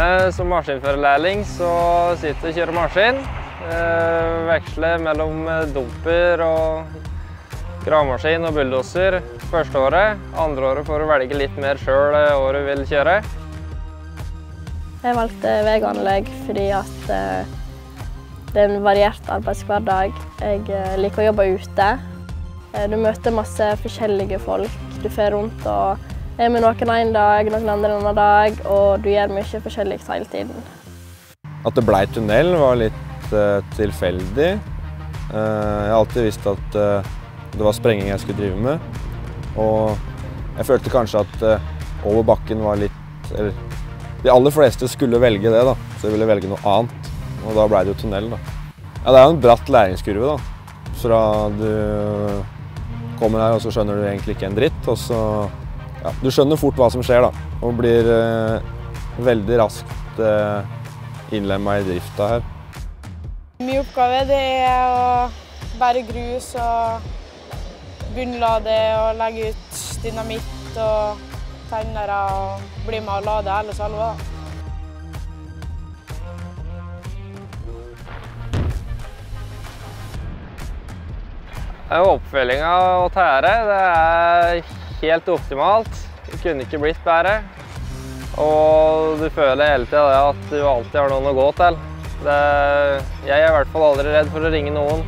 Som maskinførerlærling så sitter jeg og kjører maskin. Veksler mellom dumper og gravemaskin og bulldoser første året. Andre året får du velge litt mer selv hva du vil kjøre. Jeg valgte veganlegg fordi at det er en variert arbeidshverdag. Jeg liker å jobbe ute. Du møter masse forskjellige folk. Du fer rundt og er med noen en dag, noen andre en annen dag, og du gjør mye forskjellig hele tiden. At det ble tunnel var litt tilfeldig. Jeg har alltid visst at det var sprenging jeg skulle drive med. Og jeg følte kanskje at over bakken var litt, eller de aller fleste skulle velge det da, så jeg ville velge noe annet. Og da ble det jo tunnel da. Ja, det er jo en bratt læringskurve da. Fra du kommer her og så skjønner du egentlig ikke en dritt, og så ja, du skjønner fort hva som skjer da, og blir veldig raskt innlemmet i drifta her. Min oppgave det er å bære grus og bunnlade og legge ut dynamitt og tennere og bli med å lade alle salver. Oppfølgingen å tære, det er helt optimalt. Det kunne ikke blitt bedre. Og du føler hele tiden at du alltid har noen å gå til. Jeg er i hvert fall aldri redd for å ringe noen.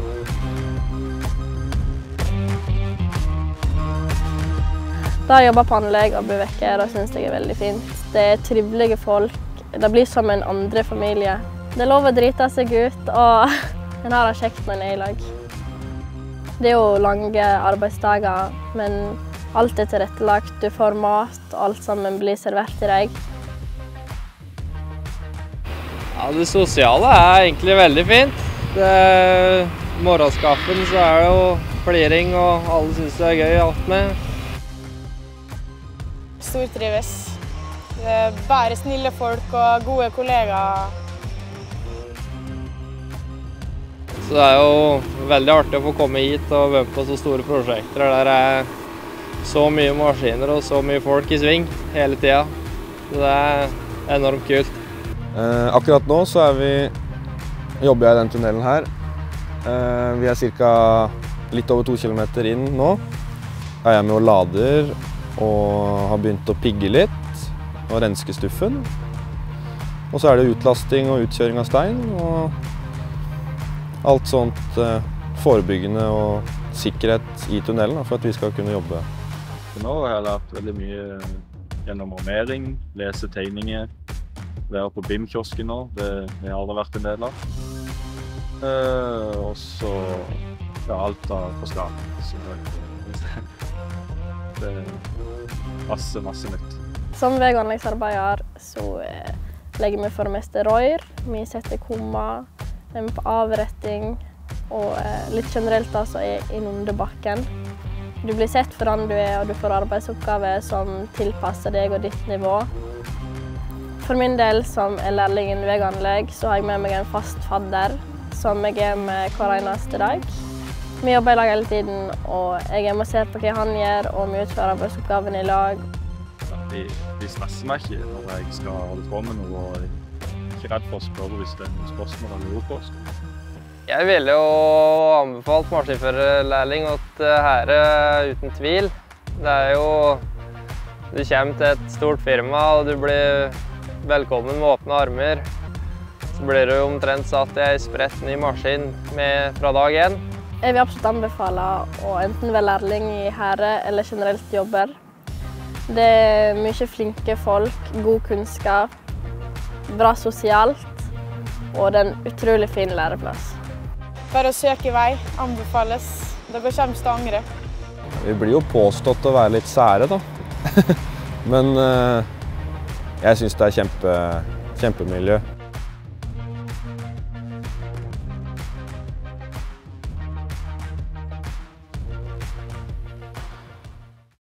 Da jeg jobber på anlegg og blir vekke, da synes jeg er veldig fint. Det er trivelige folk. Det blir som en andre familie. Det er lov å drite seg ut, og en har det kjekt når en er i lag. Det er jo lange arbeidsdager, men alt er tilrettelagt. Du får mat, og alt sammen blir servert til deg. Ja, det sosiale er egentlig veldig fint. Morgenskaffen så er det jo fliring, og alle synes det er gøy alt med. Stortrives. Bare snille folk og gode kollegaer. Så det er jo veldig artig å få komme hit og være på så store prosjekter der det er så mye maskiner og så mye folk i sving hele tiden. Så det er enormt kult. Akkurat nå så jobber jeg i den tunnelen her. Vi er ca. litt over 2 kilometer inn nå. Jeg er med og lader og har begynt å pigge litt og renske stuffen. Og så er det utlasting og utkjøring av stein. Og alt sånt forebyggende og sikkerhet i tunnelen for at vi skal kunne jobbe. Nå har jeg lært veldig mye gjennom armering, lese tegninger, være på BIM-kiosken nå, det har jeg aldri vært en del av. Og så alt av forslag. Det er masse nytt. Som veganleggsarbeider så legger vi for det meste røyr, vi setter komma, vi er med på avretting, og litt generelt da så er innunder bakken. Du blir sett for den du er, og du får arbeidsoppgaver som tilpasser deg og ditt nivå. For min del, som er lærling innen veganlegg, så har jeg med meg en fast fadder som jeg er med hver eneste dag. Vi jobber i lag hele tiden, og jeg er med og ser på hva han gjør, og vi utfører arbeidsoppgavene i lag. De stresser meg ikke når jeg skal holde på med noe, og jeg er ikke redd for å spørre hvis det er noen spørsmål eller ordpåsk. Jeg ville jo anbefalt maskinførerlærling at her uten tvil. Det er jo, du kommer til et stort firma og du blir velkommen med åpne armer. Så blir du omtrent satt i en spredt ny maskin fra dag 1. Jeg vil absolutt anbefale å enten være lærling i herre eller generelt jobber. Det er mye flinke folk, god kunnskap, bra sosialt og det er en utrolig fin læreplass. Bare å søke vei anbefales. Dere kommer til å angre. Vi blir jo påstått å være litt sære da. Men jeg synes det er kjempemiljø.